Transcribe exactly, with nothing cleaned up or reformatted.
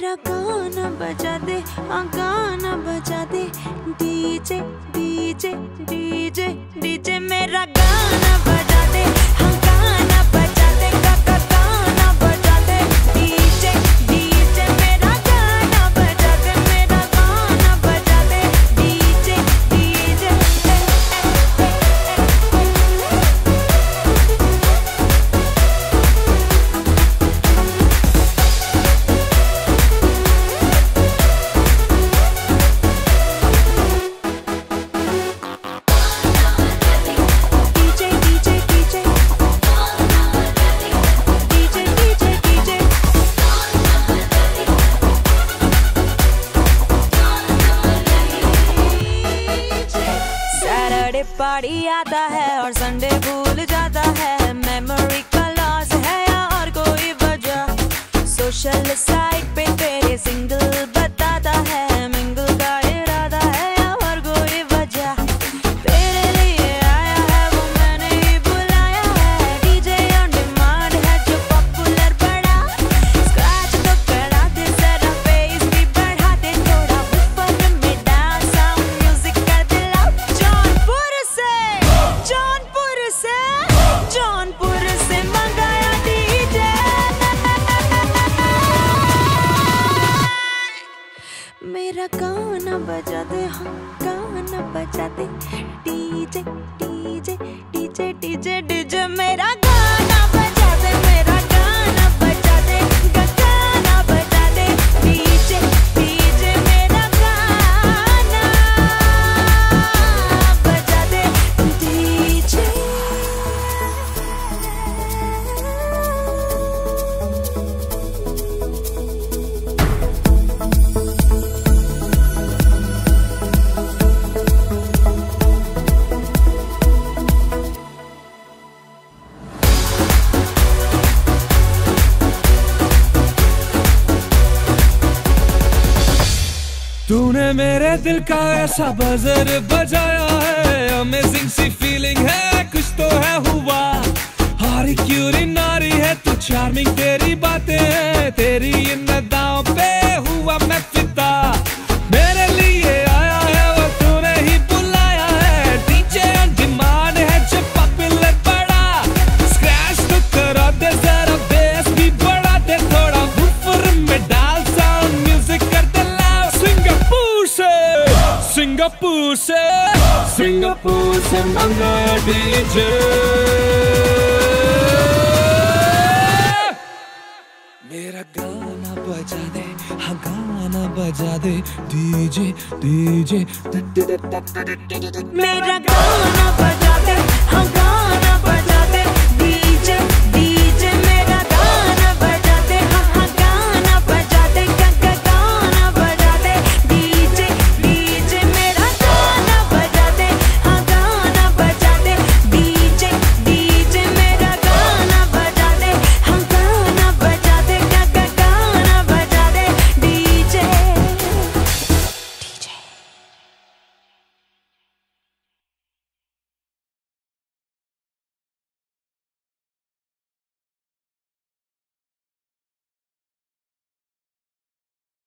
मेरा गाना बजा दे, हाँ गाना बजा दे। डीजे डीजे डीजे डीजे मेरा गाना बजा दे, हाँ गाना बजा दे। काका गाना बजा दे। डीजे डीजे मेरा गाना बजा दे, मेरा गाना बजा दे। डीजे डीजे पार्टी आता है और संडे भूल जाता है। मेमोरी का लॉस है या और कोई वजह। सोशल साइट पे तेरे सिंगल बताता है। मिंगल का इरादा है या और कोई वजह। तेरे लिए आया है वो मैंने ही बुलाया है। डीजे ऑन डिमांड है जो पॉपुलर बड़ा। स्क्रैच तो करा दे जरा, बेस भी बढ़ा दे थोड़ा। ऊपर में डांस साउंड म्यूजिक कर दे लाउड। जौनपुर से जौनपुर से जौनपुर से मंगाया डीजे। मेरा गाना बजा दे, हाँ गाना बजा दे। DJ DJ DJ DJ DJ मेरा गाना बजा दे, मेरा गाना बजा दे। गाना बजा दे। डीजे डीजे मेरा गाना बजा दे। डीजे तूने मेरे दिल का ऐसा बजर बजाया है। अमेजिंग सी फीलिंग है, कुछ तो है हुआ। हारी क्यूरी नारी है तू, चार्मिंग तेरी बातें हैं। तेरी इन अदाओं पे हुआ मैं फिदा। मेरे लिए आया है वो तूने ही बुलाया है। डीजे ऑन डिमांड है जो पॉपुलर बड़ा। स्क्रैच तो करा दे जरा, बेस भी बढ़ा दे थोड़ा। ऊपर में डाल साउंड म्यूजिक कर दे लाउड। सिंगापुर से सिंगापुर से सिंगापुर से मंगाया डीजे। मेरा गाना बजा दे, हाँ गाना बजा दे। डीजे डीजे मेरा गाना बजा दे, हाँ